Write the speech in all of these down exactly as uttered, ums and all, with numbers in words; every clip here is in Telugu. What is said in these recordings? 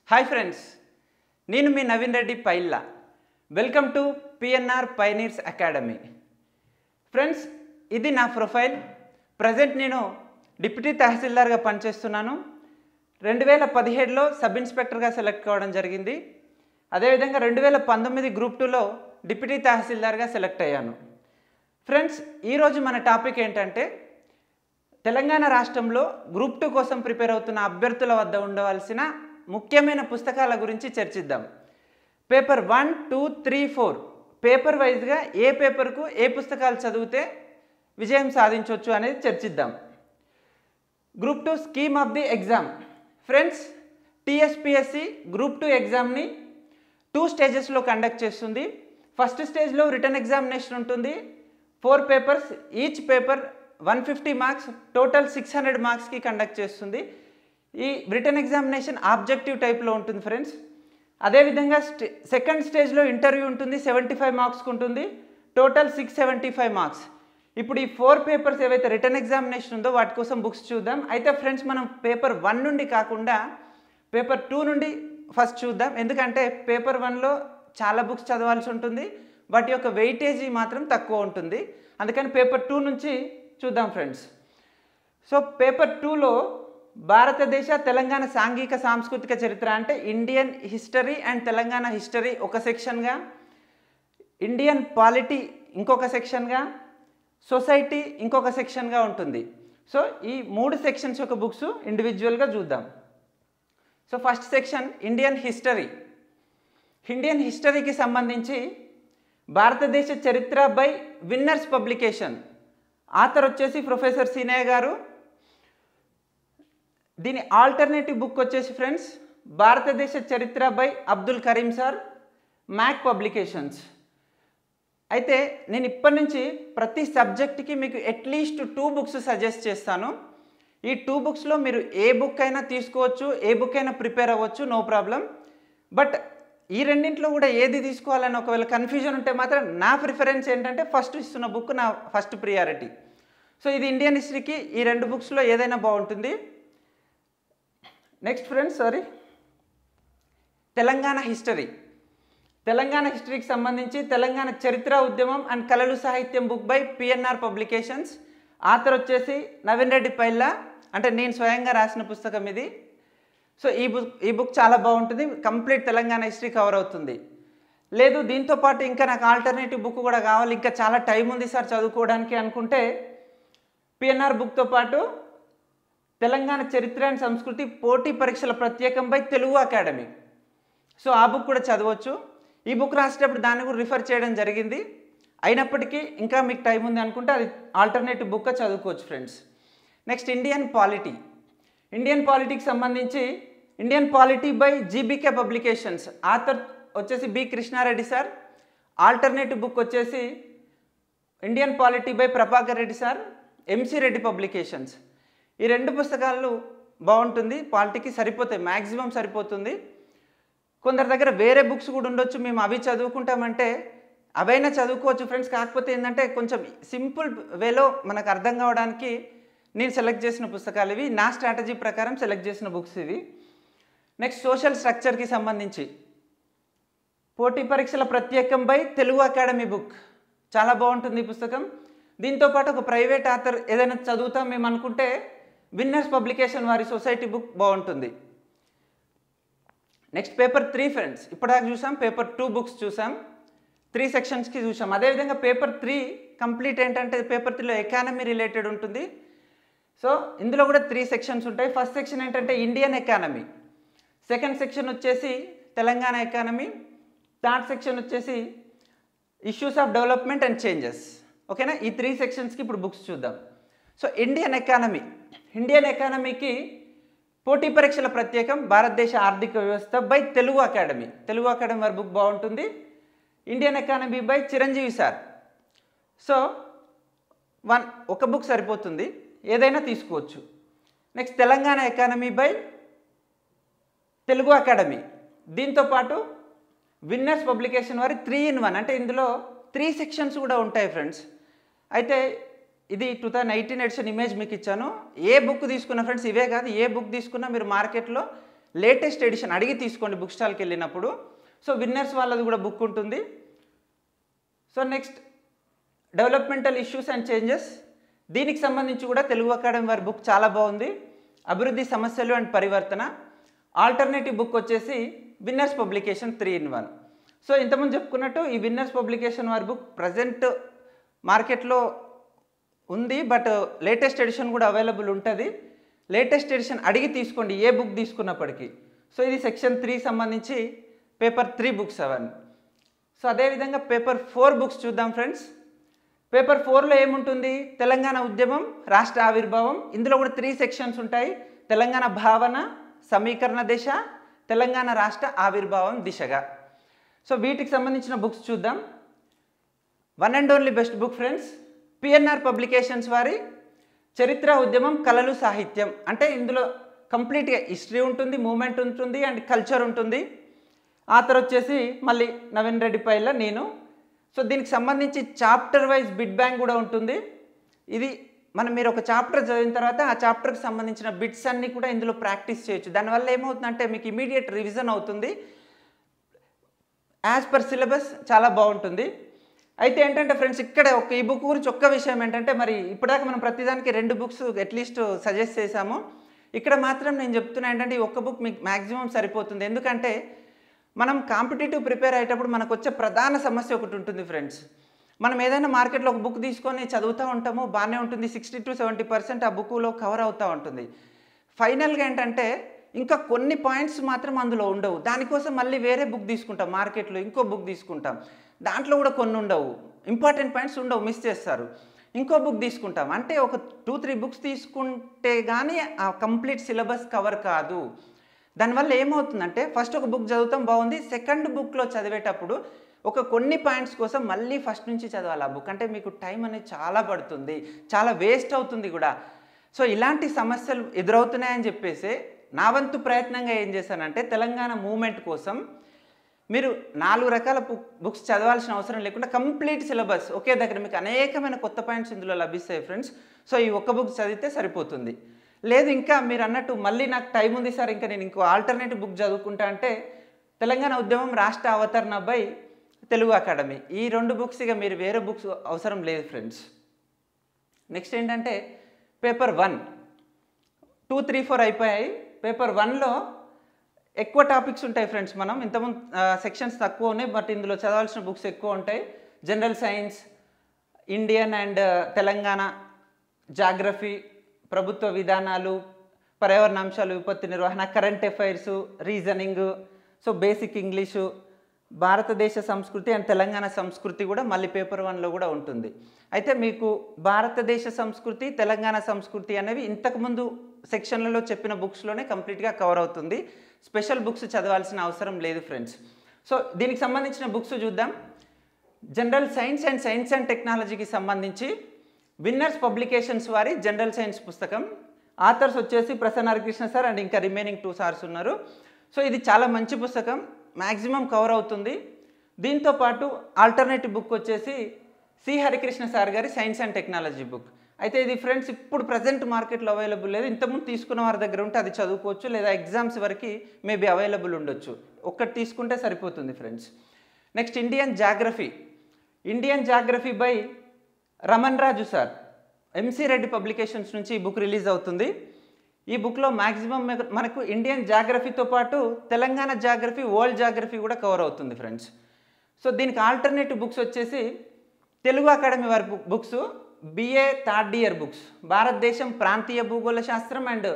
Hi friends, నేను మీ Naveen Reddy Pailla. Welcome to P N R Pioneers Academy. Friends, ఇది నా ప్రొఫైల్. ప్రజెంట్ నేను డిప్యూటీ తహసీల్దార్గా పనిచేస్తున్నాను. రెండు వేల పదిహేడులో సబ్ ఇన్స్పెక్టర్గా సెలెక్ట్ కావడం జరిగింది. అదేవిధంగా రెండు వేల పంతొమ్మిది గ్రూప్ టూలో డిప్యూటీ తహసీల్దార్గా సెలెక్ట్ అయ్యాను. ఫ్రెండ్స్, ఈరోజు మన టాపిక్ ఏంటంటే తెలంగాణ రాష్ట్రంలో గ్రూప్ టూ కోసం ప్రిపేర్ అవుతున్న అభ్యర్థుల వద్ద ఉండవలసిన ముఖ్యమైన పుస్తకాల గురించి చర్చిద్దాం. Paper one two three four paper వైజ్గా ఏ పేపర్కు ఏ పుస్తకాలు చదివితే విజయం సాధించవచ్చు అనేది చర్చిద్దాం. Group two scheme of the exam. Friends, T S P S C group two ఎగ్జామ్ని టూ స్టేజెస్లో కండక్ట్ చేస్తుంది. ఫస్ట్ స్టేజ్లో రిటర్న్ ఎగ్జామినేషన్ ఉంటుంది. Four papers, each paper one fifty marks, total six hundred మార్క్స్కి కండక్ట్ చేస్తుంది. ఈ రిటర్న్ ఎగ్జామినేషన్ ఆబ్జెక్టివ్ టైప్లో ఉంటుంది ఫ్రెండ్స్. అదేవిధంగా స్టే సెకండ్ స్టేజ్లో ఇంటర్వ్యూ ఉంటుంది, సెవెంటీ ఫైవ్ మార్క్స్కి ఉంటుంది, total six seventy five marks. ఇప్పుడు ఈ ఫోర్ పేపర్స్ ఏవైతే రిటర్న్ ఎగ్జామినేషన్ ఉందో వాటి కోసం బుక్స్ చూద్దాం. అయితే ఫ్రెండ్స్, మనం పేపర్ వన్ నుండి కాకుండా పేపర్ టూ నుండి ఫస్ట్ చూద్దాం. ఎందుకంటే పేపర్ వన్లో చాలా బుక్స్ చదవాల్సి ఉంటుంది, వాటి యొక్క వెయిటేజీ మాత్రం తక్కువ ఉంటుంది. అందుకని పేపర్ టూ నుంచి చూద్దాం ఫ్రెండ్స్. సో పేపర్ టూలో భారతదేశ తెలంగాణ సాంఘిక సాంస్కృతిక చరిత్ర అంటే Indian history and Telangana history ఒక సెక్షన్గా, ఇండియన్ పాలిటీ ఇంకొక సెక్షన్గా, సొసైటీ ఇంకొక సెక్షన్గా ఉంటుంది. సో ఈ మూడు సెక్షన్స్ యొక్క బుక్స్ ఇండివిజువల్గా చూద్దాం. So first section Indian history. Indian హిస్టరీకి సంబంధించి భారతదేశ చరిత్ర బై విన్నర్స్ పబ్లికేషన్. ఆథర్ వచ్చేసి ప్రొఫెసర్ సీనయ్య గారు. దీని ఆల్టర్నేటివ్ బుక్ వచ్చేసి ఫ్రెండ్స్ భారతదేశ చరిత్ర by Abdul Karim sir, Mac publications. అయితే నేను ఇప్పటి నుంచి ప్రతి సబ్జెక్ట్కి మీకు అట్లీస్ట్ టూ బుక్స్ సజెస్ట్ చేస్తాను. ఈ టూ బుక్స్లో మీరు ఏ బుక్ అయినా తీసుకోవచ్చు, ఏ బుక్ అయినా ప్రిపేర్ అవ్వచ్చు, నో ప్రాబ్లం. బట్ ఈ రెండింటిలో కూడా ఏది తీసుకోవాలని ఒకవేళ కన్ఫ్యూజన్ ఉంటే మాత్రం నా ప్రిఫరెన్స్ ఏంటంటే ఫస్ట్ ఇస్తున్న బుక్ నా ఫస్ట్ ప్రియారిటీ. సో ఇది ఇండియన్ హిస్టరీకి ఈ రెండు బుక్స్లో ఏదైనా బాగుంటుంది. Next friends, sorry Telangana history. Telangana హిస్టరీకి సంబంధించి తెలంగాణ చరిత్ర ఉద్యమం అండ్ కళలు సాహిత్యం book by P N R publications. Author వచ్చేసి నవీన్ రెడ్డి పైల్లా, అంటే నేను స్వయంగా రాసిన పుస్తకం ఇది. సో ఈ బుక్ ఈ బుక్ చాలా బాగుంటుంది, కంప్లీట్ తెలంగాణ హిస్టరీ కవర్ అవుతుంది. లేదు దీంతోపాటు ఇంకా నాకు ఆల్టర్నేటివ్ బుక్ కూడా కావాలి, ఇంకా చాలా టైం ఉంది సార్ చదువుకోవడానికి అనుకుంటే P N R బుక్తో పాటు తెలంగాణ చరిత్ర అండ్ సంస్కృతి పోటీ పరీక్షల ప్రత్యేకం బై తెలుగు అకాడమీ. సో ఆ బుక్ కూడా చదవచ్చు. ఈ బుక్ రాసేటప్పుడు దాన్ని కూడా రిఫర్ చేయడం జరిగింది. అయినప్పటికీ ఇంకా మీకు టైం ఉంది అనుకుంటే అది ఆల్టర్నేటివ్ బుక్గా చదువుకోవచ్చు friends. Next Indian polity. Indian పాలిటీకి సంబంధించి Indian polity by G B K publications. Author వచ్చేసి B Krishna Reddy sir. Alternative book వచ్చేసి Indian polity by Prabhakar Reddy sir, M C Reddy publications. ఈ రెండు పుస్తకాలు బాగుంటుంది, పాలిటీకి సరిపోతాయి, మ్యాక్సిమం సరిపోతుంది. కొందరి దగ్గర వేరే బుక్స్ కూడా ఉండొచ్చు, మేము అవి చదువుకుంటామంటే అవైనా చదువుకోవచ్చు ఫ్రెండ్స్. కాకపోతే ఏంటంటే కొంచెం సింపుల్ వేలో మనకు అర్థం కావడానికి నేను సెలెక్ట్ చేసిన పుస్తకాలు ఇవి, నా స్ట్రాటజీ ప్రకారం సెలెక్ట్ చేసిన బుక్స్ ఇవి. నెక్స్ట్ సోషల్ స్ట్రక్చర్కి సంబంధించి పోటీ పరీక్షల ప్రత్యేకం బై తెలుగు అకాడమీ బుక్. చాలా బాగుంటుంది ఈ పుస్తకం. దీంతోపాటు ఒక ప్రైవేట్ ఆథర్ ఏదైనా చదువుతాం మేము అనుకుంటే విన్నర్స్ పబ్లికేషన్ వారి సొసైటీ బుక్ బాగుంటుంది. Next paper three friends. ఇప్పటిదాకా చూసాం, పేపర్ టూ బుక్స్ చూసాం, త్రీ సెక్షన్స్కి చూసాం. అదేవిధంగా పేపర్ త్రీ కంప్లీట్ ఏంటంటే పేపర్ త్రీలో ఎకానమీ రిలేటెడ్ ఉంటుంది. సో ఇందులో కూడా త్రీ సెక్షన్స్ ఉంటాయి. ఫస్ట్ సెక్షన్ ఏంటంటే ఇండియన్ ఎకానమీ, సెకండ్ సెక్షన్ వచ్చేసి తెలంగాణ ఎకానమీ, థర్డ్ సెక్షన్ వచ్చేసి issues of development and changes. ఓకేనా, ఈ త్రీ సెక్షన్స్కి ఇప్పుడు బుక్స్ చూద్దాం. So Indian economy. ఇండియన్ ఎకానమీకి పోటీ పరీక్షల ప్రత్యేకం భారతదేశ ఆర్థిక వ్యవస్థ by Telugu academy. Telugu academy వారి బుక్ బాగుంటుంది. Indian economy by Chiranjeevi sir. So one ఒక బుక్ సరిపోతుంది, ఏదైనా తీసుకోవచ్చు. Next Telangana economy by Telugu academy. దీంతోపాటు విన్నర్స్ పబ్లికేషన్ వారి త్రీ ఇన్ వన్, అంటే ఇందులో త్రీ సెక్షన్స్ కూడా ఉంటాయి ఫ్రెండ్స్. అయితే ఇది two thousand eighteen edition image మీకు ఇచ్చాను. ఏ బుక్ తీసుకున్నా ఫ్రెండ్స్, ఇవే కాదు ఏ బుక్ తీసుకున్నా మీరు మార్కెట్లో లేటెస్ట్ ఎడిషన్ అడిగి తీసుకోండి బుక్ స్టాల్కి వెళ్ళినప్పుడు. సో విన్నర్స్ వాళ్ళది కూడా బుక్ ఉంటుంది. So next developmental issues and changes, దీనికి సంబంధించి కూడా తెలుగు అకాడమీ వారి బుక్ చాలా బాగుంది. అభివృద్ధి సమస్యలు అండ్ పరివర్తన. ఆల్టర్నేటివ్ బుక్ వచ్చేసి winners publication three in one. So ఇంతకుముందు చెప్పుకున్నట్టు ఈ విన్నర్స్ పబ్లికేషన్ వారి బుక్ ప్రజెంట్ మార్కెట్లో ఉంది, బట్ లేటెస్ట్ ఎడిషన్ కూడా అవైలబుల్ ఉంటుంది. లేటెస్ట్ ఎడిషన్ అడిగి తీసుకోండి ఏ బుక్ తీసుకున్నప్పటికీ. సో ఇది సెక్షన్ త్రీ సంబంధించి పేపర్ త్రీ బుక్స్ అవన్నీ. సో అదేవిధంగా పేపర్ ఫోర్ బుక్స్ చూద్దాం ఫ్రెండ్స్. పేపర్ ఫోర్లో ఏముంటుంది? తెలంగాణ ఉద్యమం, రాష్ట్ర ఆవిర్భావం. ఇందులో కూడా త్రీ సెక్షన్స్ ఉంటాయి. తెలంగాణ భావన, సమీకరణ దిశ, తెలంగాణ రాష్ట్ర ఆవిర్భావం దిశగా. సో వీటికి సంబంధించిన బుక్స్ చూద్దాం. One and only best book friends, P N R publications వారి చరిత్ర, ఉద్యమం, కళలు, సాహిత్యం. అంటే ఇందులో కంప్లీట్గా హిస్టరీ ఉంటుంది, మూమెంట్ ఉంటుంది అండ్ కల్చర్ ఉంటుంది. ఆథర్ వచ్చేసి మళ్ళీ నవీన్ రెడ్డి పైల్లా, నేను. సో దీనికి సంబంధించి చాప్టర్ వైజ్ బిట్ బ్యాంక్ కూడా ఉంటుంది. ఇది మనం మీరు ఒక చాప్టర్ చదివిన తర్వాత ఆ చాప్టర్కి సంబంధించిన బిట్స్ అన్నీ కూడా ఇందులో ప్రాక్టీస్ చేయొచ్చు. దానివల్ల ఏమవుతుందంటే మీకు ఇమీడియట్ రివిజన్ అవుతుంది. యాజ్ పర్ సిలబస్ చాలా బాగుంటుంది. అయితే ఏంటంటే ఫ్రెండ్స్, ఇక్కడ ఒక ఈ బుక్ గురించి ఒక్క విషయం ఏంటంటే, మరి ఇప్పటిదాకా మనం ప్రతిదానికి రెండు బుక్స్ అట్లీస్ట్ సజెస్ట్ చేసాము. ఇక్కడ మాత్రం నేను చెప్తున్నా ఏంటంటే ఈ ఒక్క బుక్ మీకు మ్యాక్సిమం సరిపోతుంది. ఎందుకంటే మనం కాంపిటేటివ్ ప్రిపేర్ అయ్యేటప్పుడు మనకు వచ్చే ప్రధాన సమస్య ఒకటి ఉంటుంది ఫ్రెండ్స్. మనం ఏదైనా మార్కెట్లో ఒక బుక్ తీసుకొని చదువుతూ ఉంటాము, బాగానే ఉంటుంది, సిక్స్టీ టు సెవెంటీ పర్సెంట్ ఆ బుక్లో కవర్ అవుతూ ఉంటుంది. ఫైనల్గా ఏంటంటే ఇంకా కొన్ని పాయింట్స్ మాత్రం అందులో ఉండవు. దానికోసం మళ్ళీ వేరే బుక్ తీసుకుంటాం, మార్కెట్లో ఇంకో బుక్ తీసుకుంటాం, దాంట్లో కూడా కొన్ని ఉండవు, ఇంపార్టెంట్ పాయింట్స్ ఉండవు, మిస్ చేస్తారు. ఇంకో బుక్ తీసుకుంటాం, అంటే ఒక టూ త్రీ బుక్స్ తీసుకుంటే కానీ ఆ కంప్లీట్ సిలబస్ కవర్ కాదు. దానివల్ల ఏమవుతుందంటే ఫస్ట్ ఒక బుక్ చదువుతాం, బాగుంది, సెకండ్ బుక్లో చదివేటప్పుడు ఒక కొన్ని పాయింట్స్ కోసం మళ్ళీ ఫస్ట్ నుంచి చదవాలి ఆ బుక్. అంటే మీకు టైం అనేది చాలా పడుతుంది, చాలా వేస్ట్ అవుతుంది కూడా. సో ఇలాంటి సమస్యలు ఎదురవుతున్నాయని చెప్పేసి నా వంతు ప్రయత్నంగా ఏం చేశానంటే, తెలంగాణ మూమెంట్ కోసం మీరు నాలుగు రకాల బుక్స్ చదవాల్సిన అవసరం లేకుండా కంప్లీట్ సిలబస్ ఒకే దగ్గర మీకు అనేకమైన కొత్త పాయింట్స్ ఇందులో లభిస్తాయి ఫ్రెండ్స్. సో ఈ ఒక్క బుక్ చదివితే సరిపోతుంది. లేదు ఇంకా మీరు అన్నట్టు మళ్ళీ నాకు టైం ఉంది సార్, ఇంకా నేను ఇంకో ఆల్టర్నేటివ్ బుక్ చదువుకుంటా అంటే తెలంగాణ ఉద్యమం, రాష్ట్ర అవతరణ బై తెలుగు అకాడమీ. ఈ రెండు బుక్స్ ఇక మీరు వేరే బుక్స్ అవసరం లేదు ఫ్రెండ్స్. నెక్స్ట్ ఏంటంటే paper one, two three four అయిపోయాయి. పేపర్ వన్లో ఎక్కువ టాపిక్స్ ఉంటాయి ఫ్రెండ్స్. మనం ఇంతకుముందు సెక్షన్స్ తక్కువ ఉన్నాయి, బట్ ఇందులో చదవాల్సిన బుక్స్ ఎక్కువ ఉంటాయి. General science, Indian and Telangana, geography, ప్రభుత్వ విధానాలు, పర్యావరణ అంశాలు, విపత్తు నిర్వహణ, current affairs, reasoning, so basic English, భారతదేశ సంస్కృతి అండ్ తెలంగాణ సంస్కృతి కూడా మళ్ళీ పేపర్ వన్లో కూడా ఉంటుంది. అయితే మీకు భారతదేశ సంస్కృతి, తెలంగాణ సంస్కృతి అనేవి ఇంతకుముందు సెక్షన్లలో చెప్పిన బుక్స్లోనే కంప్లీట్గా కవర్ అవుతుంది. స్పెషల్ బుక్స్ చదవాల్సిన అవసరం లేదు ఫ్రెండ్స్. సో దీనికి సంబంధించిన బుక్స్ చూద్దాం. General science and science and టెక్నాలజీకి సంబంధించి విన్నర్స్ పబ్లికేషన్స్ వారి జనరల్ సైన్స్ పుస్తకం. ఆథర్స్ వచ్చేసి ప్రసన్న హరికృష్ణ సార్ అండ్ ఇంకా రిమైనింగ్ టూ సార్స్ ఉన్నారు. సో ఇది చాలా మంచి పుస్తకం, మ్యాక్సిమం కవర్ అవుతుంది. దీంతో పాటు ఆల్టర్నేటివ్ బుక్ వచ్చేసి సి హరికృష్ణ సార్ గారి సైన్స్ అండ్ టెక్నాలజీ బుక్. అయితే ఇది ఫ్రెండ్స్ ఇప్పుడు ప్రజెంట్ మార్కెట్లో అవైలబుల్ లేదు. ఇంతకుముందు తీసుకున్న వారి దగ్గర ఉంటే అది చదువుకోవచ్చు, లేదా ఎగ్జామ్స్ వరకు మేబీ అవైలబుల్ ఉండొచ్చు. ఒక్కటి తీసుకుంటే సరిపోతుంది friends. Next Indian geography. Indian geography by Raman Raju sir, M C Reddy publications నుంచి ఈ బుక్ రిలీజ్ అవుతుంది. ఈ బుక్లో మ్యాక్సిమం మనకు ఇండియన్ జాగ్రఫీతో పాటు తెలంగాణ జాగ్రఫీ, వరల్డ్ జాగ్రఫీ కూడా కవర్ అవుతుంది ఫ్రెండ్స్. సో దీనికి ఆల్టర్నేటివ్ బుక్స్ వచ్చేసి తెలుగు అకాడమీ వారి books, B A third year books, భారతదేశం ప్రాంతీయ భూగోళ శాస్త్రం అండ్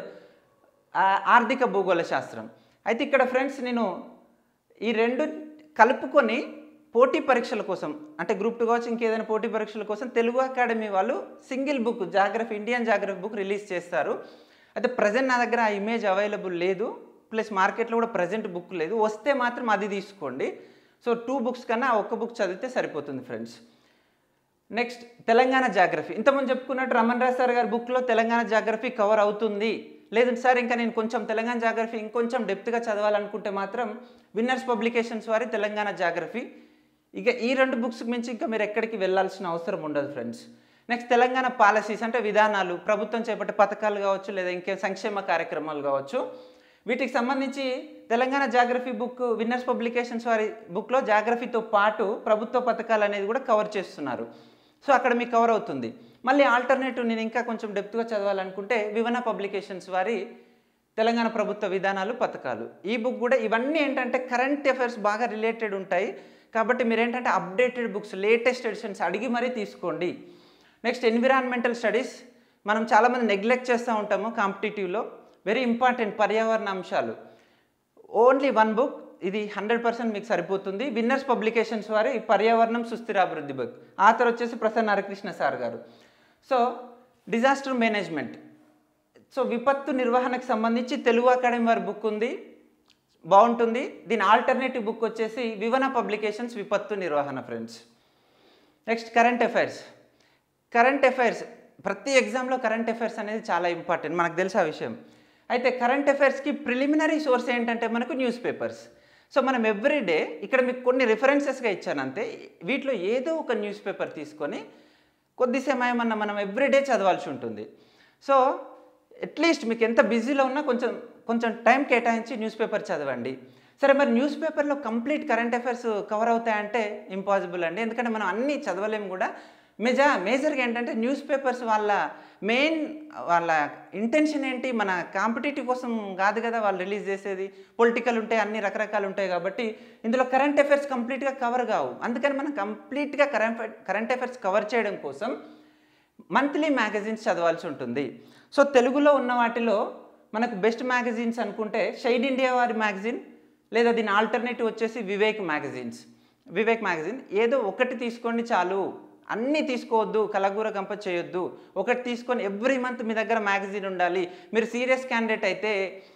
ఆర్థిక భూగోళ శాస్త్రం. అయితే ఇక్కడ ఫ్రెండ్స్ నేను ఈ రెండు కలుపుకొని పోటీ పరీక్షల కోసం, అంటే గ్రూప్ టూ కావచ్చు ఇంకేదైనా పోటీ పరీక్షల కోసం తెలుగు అకాడమీ వాళ్ళు single book geography, Indian geography book release చేస్తారు. అయితే ప్రజెంట్ నా దగ్గర ఆ ఇమేజ్ అవైలబుల్ లేదు, ప్లస్ మార్కెట్లో కూడా ప్రజెంట్ బుక్ లేదు. వస్తే మాత్రం అది తీసుకోండి. సో టూ బుక్స్ కన్నా ఒక్క బుక్ చదివితే సరిపోతుంది ఫ్రెండ్స్. Next Telangana geography. ఇంతకుముందు చెప్పుకున్నట్టు రమణ్ రాజ్ సార్ గారి బుక్లో తెలంగాణ జాగ్రఫీ కవర్ అవుతుంది. లేదు సార్ ఇంకా నేను కొంచెం తెలంగాణ జాగ్రఫీ ఇంకొంచెం డెప్త్గా చదవాలనుకుంటే మాత్రం విన్నర్స్ పబ్లికేషన్స్ వారి తెలంగాణ జాగ్రఫీ. ఇక ఈ రెండు బుక్స్కి మించి ఇంకా మీరు ఎక్కడికి వెళ్ళాల్సిన అవసరం ఉండదు ఫ్రెండ్స్. నెక్స్ట్ తెలంగాణ పాలసీస్, అంటే విధానాలు, ప్రభుత్వం చేపట్టే పథకాలు కావచ్చు, లేదా ఇంకే సంక్షేమ కార్యక్రమాలు కావచ్చు. వీటికి సంబంధించి Telangana geography book winners publications వారి బుక్లో జాగ్రఫీతో పాటు ప్రభుత్వ పథకాలు అనేది కూడా కవర్ చేస్తున్నారు. సో అక్కడ మీకు కవర్ అవుతుంది. మళ్ళీ ఆల్టర్నేటివ్ నేను ఇంకా కొంచెం డెప్త్గా చదవాలనుకుంటే వివన పబ్లికేషన్స్ వారి తెలంగాణ ప్రభుత్వ విధానాలు పథకాలు ఈ బుక్ కూడా ఇవన్నీ ఏంటంటే కరెంట్ అఫైర్స్ బాగా రిలేటెడ్ ఉంటాయి. కాబట్టి మీరు ఏంటంటే అప్డేటెడ్ బుక్స్ లేటెస్ట్ ఎడిషన్స్ అడిగి మరీ తీసుకోండి. నెక్స్ట్ ఎన్విరాన్మెంటల్ స్టడీస్ మనం చాలామంది నెగ్లెక్ట్ చేస్తూ ఉంటాము కాంపిటేటివ్లో. వెరీ ఇంపార్టెంట్ పర్యావరణ అంశాలు. ఓన్లీ వన్ బుక్, ఇది హండ్రెడ్ పర్సెంట్ మీకు సరిపోతుంది. విన్నర్స్ పబ్లికేషన్స్ వారి పర్యావరణం సుస్థిరాభివృద్ధి బుక్. ఆథర్ వచ్చేసి Prasanna Harikrishna sir garu. So disaster management, so విపత్తు నిర్వహణకు సంబంధించి తెలుగు అకాడమీ వారి బుక్ ఉంది, బాగుంటుంది. దీని ఆల్టర్నేటివ్ బుక్ వచ్చేసి వివన పబ్లికేషన్స్ విపత్తు నిర్వహణ friends. Next current affairs. Current affairs ప్రతి ఎగ్జామ్లో కరెంట్ అఫైర్స్ అనేది చాలా ఇంపార్టెంట్, మనకు తెలుసు ఆ విషయం. అయితే కరెంట్ అఫైర్స్కి ప్రిలిమినరీ సోర్స్ ఏంటంటే మనకు న్యూస్ పేపర్స్. సో మనం ఎవ్రీడే ఇక్కడ మీకు కొన్ని రిఫరెన్సెస్గా ఇచ్చాను అంతే. వీటిలో ఏదో ఒక న్యూస్ పేపర్ తీసుకొని కొద్ది సమయం అన్న మనం ఎవ్రీడే చదవాల్సి ఉంటుంది. సో అట్లీస్ట్ మీకు ఎంత బిజీలో ఉన్నా కొంచెం కొంచెం టైం కేటాయించి న్యూస్ పేపర్ చదవండి. సరే మరి న్యూస్ పేపర్లో కంప్లీట్ కరెంట్ అఫైర్స్ కవర్ అవుతాయంటే ఇంపాసిబుల్ అండి, ఎందుకంటే మనం అన్నీ చదవలేము కూడా. మెజా మేజర్గా ఏంటంటే న్యూస్ పేపర్స్ వాళ్ళ మెయిన్ వాళ్ళ ఇంటెన్షన్ ఏంటి, మన కాంపిటేటివ్ కోసం కాదు కదా వాళ్ళు రిలీజ్ చేసేది. పొలిటికల్ ఉంటాయి, అన్ని రకరకాలు ఉంటాయి. కాబట్టి ఇందులో కరెంట్ అఫైర్స్ కంప్లీట్గా కవర్ కావు. అందుకని మనం కంప్లీట్గా కరెంట్ కరెంట్ అఫైర్స్ కవర్ చేయడం కోసం మంత్లీ మ్యాగజైన్స్ చదవాల్సి ఉంటుంది. సో తెలుగులో ఉన్న వాటిలో మనకు బెస్ట్ మ్యాగజైన్స్ అనుకుంటే షైన్ ఇండియా వారి మ్యాగజైన్, లేదా దీని ఆల్టర్నేటివ్ వచ్చేసి వివేక్ మ్యాగజైన్స్. వివేక్ మ్యాగజైన్ ఏదో ఒకటి తీసుకోండి చాలు, అన్నీ తీసుకోవద్దు, కలగూర గంప చేయొద్దు. ఒకటి తీసుకొని ఎవ్రీ మంత్ మీ దగ్గర మ్యాగజైన్ ఉండాలి. మీరు సీరియస్ క్యాండిడేట్ అయితే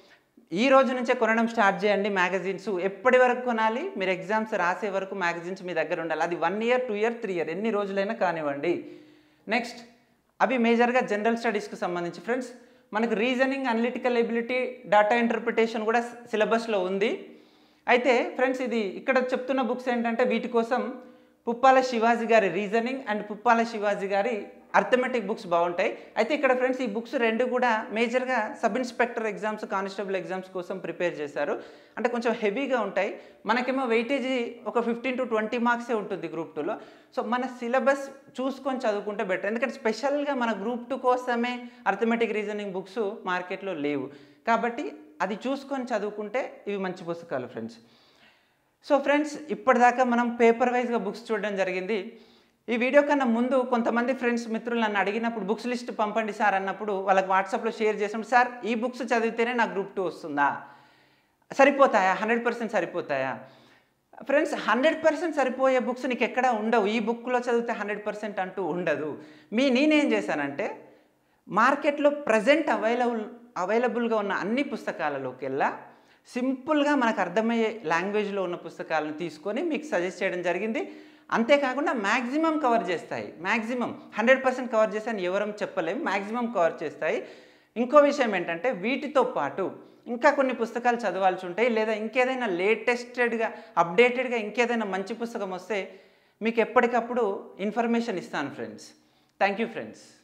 ఈ రోజు నుంచే కొనడం స్టార్ట్ చేయండి మ్యాగజైన్స్. ఎప్పటి వరకు కొనాలి, మీరు ఎగ్జామ్స్ రాసే వరకు మ్యాగజైన్స్ మీ దగ్గర ఉండాలి. అది one year two year three year ఎన్ని రోజులైనా కానివ్వండి. నెక్స్ట్ అవి మేజర్గా జనరల్ స్టడీస్కి సంబంధించి ఫ్రెండ్స్. మనకు reasoning, analytical ability, data interpretation కూడా సిలబస్లో ఉంది. అయితే ఫ్రెండ్స్ ఇది ఇక్కడ చెప్తున్న బుక్స్ ఏంటంటే వీటి కోసం పుప్పాల శివాజీ గారి రీజనింగ్ అండ్ పుప్పాల శివాజీ గారి అర్థమెటిక్ బుక్స్ బాగుంటాయి. అయితే ఇక్కడ ఫ్రెండ్స్ ఈ బుక్స్ రెండు కూడా మేజర్గా sub inspector exams, constable exams కోసం ప్రిపేర్ చేశారు. అంటే కొంచెం హెవీగా ఉంటాయి. మనకేమో వెయిటేజీ ఒక ఫిఫ్టీన్ టు ట్వంటీ మార్క్సే ఉంటుంది గ్రూప్ టూలో. సో మన సిలబస్ చూసుకొని చదువుకుంటే బెటర్, ఎందుకంటే స్పెషల్గా మన గ్రూప్ టూ కోసమే అర్థమెటిక్ రీజనింగ్ బుక్స్ మార్కెట్లో లేవు. కాబట్టి అది చూసుకొని చదువుకుంటే ఇవి మంచి పుస్తకాలు ఫ్రెండ్స్. సో ఫ్రెండ్స్ ఇప్పటిదాకా మనం పేపర్ వైజ్గా బుక్స్ చూడడం జరిగింది. ఈ వీడియో కన్నా ముందు కొంతమంది ఫ్రెండ్స్ మిత్రులు నన్ను అడిగినప్పుడు బుక్స్ లిస్ట్ పంపండి సార్ అన్నప్పుడు వాళ్ళకి వాట్సాప్లో షేర్ చేసినప్పుడు, సార్ ఈ బుక్స్ చదివితేనే నాకు గ్రూప్ టూ వస్తుందా, సరిపోతాయా, హండ్రెడ్ పర్సెంట్ సరిపోతాయా? ఫ్రెండ్స్ హండ్రెడ్ పర్సెంట్ సరిపోయే బుక్స్ నీకు ఎక్కడా ఉండవు. ఈ బుక్లో చదివితే హండ్రెడ్ పర్సెంట్ అంటూ ఉండదు. మీ నేనేం చేశానంటే మార్కెట్లో ప్రజెంట్ అవైలబుల్ అవైలబుల్గా ఉన్న అన్ని పుస్తకాలలోకి వెళ్ళా సింపుల్గా మనకు అర్థమయ్యే లాంగ్వేజ్లో ఉన్న పుస్తకాలను తీసుకొని మీకు సజెస్ట్ చేయడం జరిగింది. అంతేకాకుండా మ్యాక్సిమం కవర్ చేస్తాయి. మ్యాక్సిమం హండ్రెడ్ పర్సెంట్ కవర్ చేస్తాయని ఎవరం చెప్పలేము, మ్యాక్సిమం కవర్ చేస్తాయి. ఇంకో విషయం ఏంటంటే వీటితో పాటు ఇంకా కొన్ని పుస్తకాలు చదవాల్సి ఉంటాయి, లేదా ఇంకేదైనా లేటెస్టెడ్గా అప్డేటెడ్గా ఇంకేదైనా మంచి పుస్తకం వస్తే మీకు ఎప్పటికప్పుడు ఇన్ఫర్మేషన్ ఇస్తాను ఫ్రెండ్స్. Thank you friends.